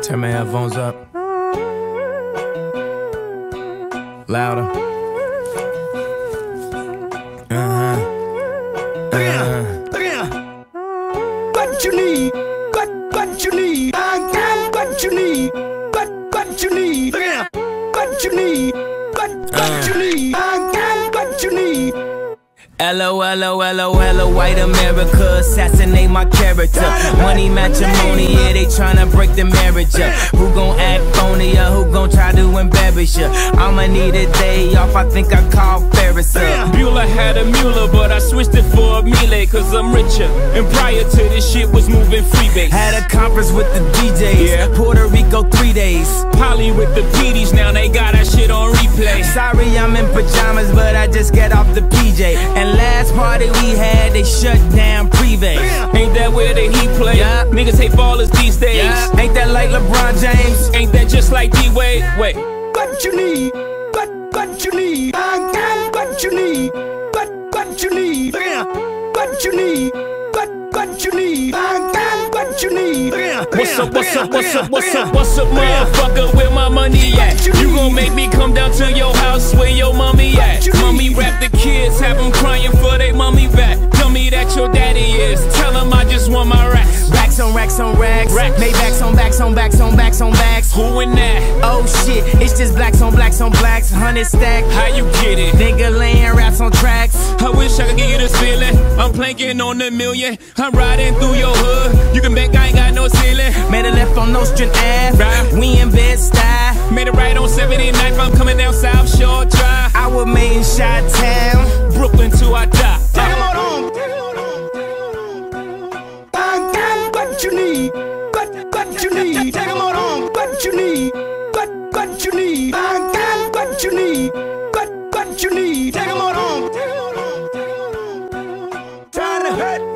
Turn my headphones up. Louder. What you need? What you need? I got what you need. What you need? What you need? What you need? I got what you need. LOL, white America, assassinate my character. Money matrimony, yeah, they tryna break the marriage up. Who gon' act phony or who gon' try to embarrass ya? I'ma need a day off, I think I call Ferris up. Bueller had a Mueller, but I switched it for a Miele, cause I'm richer. And prior to this shit was moving freebase. Had a conference with the DJs, yeah. Puerto Rico 3 days. Polly with the PDs, now they got that shit on replay. Sorry I'm in pajamas, but I just get off the PJ. And last party we had, they shut down Privé. Ain't that where the Heat play? Yeah. Niggas hate ballers these days. Yeah. Ain't that like LeBron James? Ain't that just like D-Wade? Wait. What you need? What you need? I got what you need. What you need? What you need? What you need? I got what you need. What's up, motherfucker, where my money at? You gon' make me come down to your house where your mommy at? Mommy rap the kids, have them crying for they mommy back. Tell me that your daddy is, tell him I just want my racks. Racks on racks on racks, Maybachs on backs on backs on backs on backs. Who in that? Oh shit, it's just blacks on blacks on blacks, 100 stack. How you get it? Nigga laying raps on tracks. I wish I could give you this feeling. I'm planking on the million. I'm riding through your hood. You can bet I ain't got no ceiling. Made a left on Nostrand Ave. Right. We in Bed-Stuy. Made a right on 79th. I'm coming down South Shore Drive. I was made in Chi-Town, Brooklyn till I die. Take 'em on. I got what you need. What you need? Take 'em on. What you need? What you need? I got what you need. What you need? Take 'em on. Trying to hurt